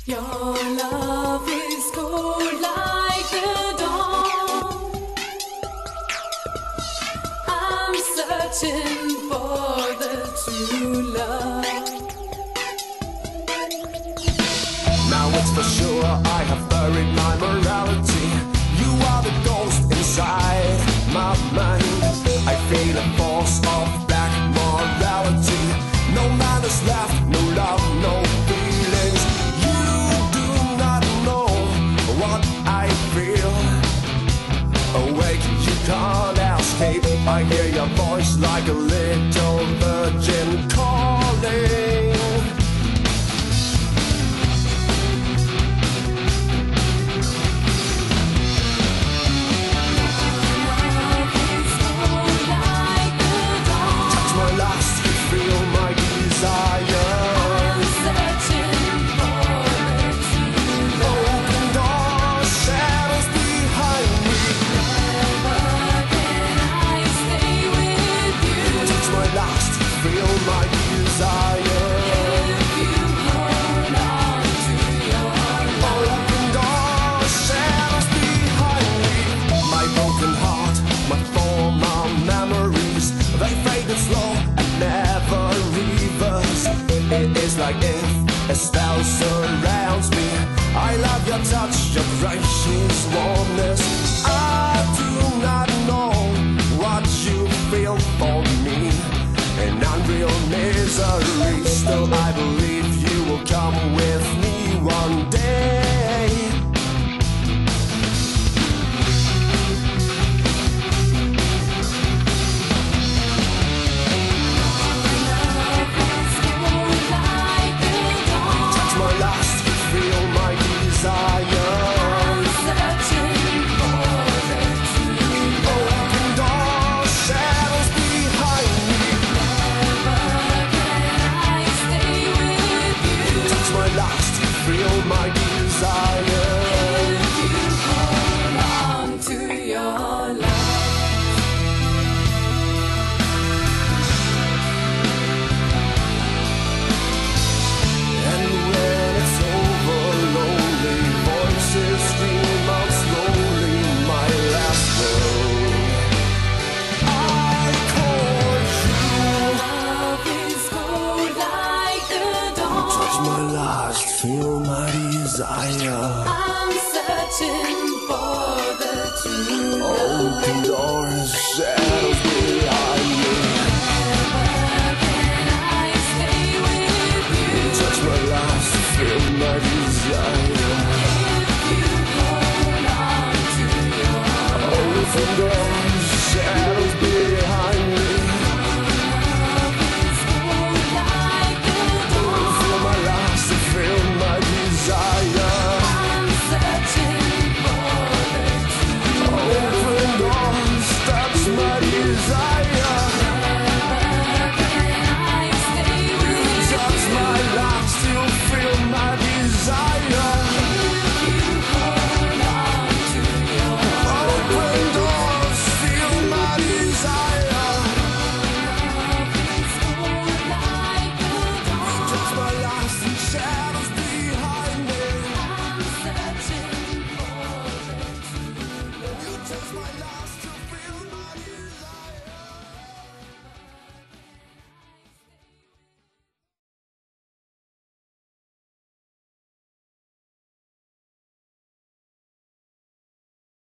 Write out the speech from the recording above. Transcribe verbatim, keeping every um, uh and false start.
Your love is cold like the dawn. I'm searching for the true love. Now it's for sure I have buried my morality. You are the ghost inside my mind. I feel a force of black morality. No manners left, no love, no feelings. You do not know what I feel. Awake, you can't escape. I hear your voice like a little virgin calling. It's like if a spell surrounds me. I love your touch, your gracious warmness. I do not know what you feel for me. An unreal misery. Still I believe you will come with me one day. My desire. If you hold on to your love, and when it's over, lonely voices scream out slowly my last word. I call you. love is cold like the dawn. Touch my last, feel my desire. I'm searching for the true love. Open doors, shadows.